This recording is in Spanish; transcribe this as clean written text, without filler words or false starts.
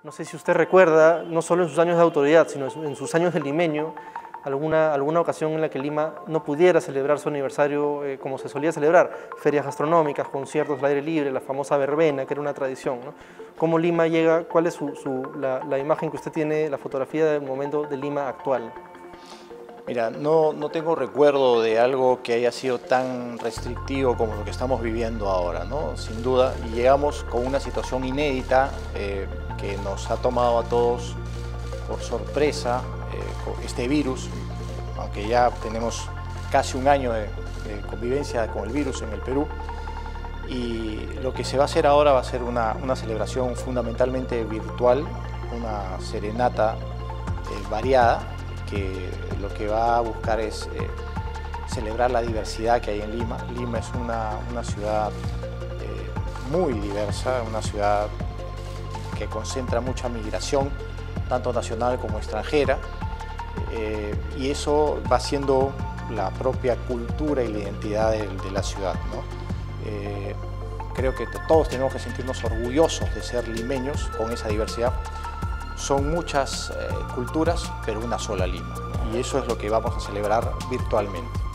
No sé si usted recuerda, no solo en sus años de autoridad, sino en sus años de limeño, alguna ocasión en la que Lima no pudiera celebrar su aniversario como se solía celebrar, ferias gastronómicas, conciertos al aire libre, la famosa verbena, que era una tradición, ¿no? ¿Cómo Lima llega? ¿Cuál es la imagen que usted tiene, la fotografía del momento de Lima actual? Mira, no tengo recuerdo de algo que haya sido tan restrictivo como lo que estamos viviendo ahora, ¿no? Sin duda, y llegamos con una situación inédita que nos ha tomado a todos por sorpresa, con este virus, aunque ya tenemos casi un año de convivencia con el virus en el Perú. Y lo que se va a hacer ahora va a ser una celebración fundamentalmente virtual, una serenata variada, que lo que va a buscar es celebrar la diversidad que hay en Lima. Lima es una ciudad muy diversa, una ciudad que concentra mucha migración, tanto nacional como extranjera, y eso va siendo la propia cultura y la identidad de la ciudad, ¿no? Creo que todos tenemos que sentirnos orgullosos de ser limeños con esa diversidad. Son muchas culturas, pero una sola Lima, y eso es lo que vamos a celebrar virtualmente.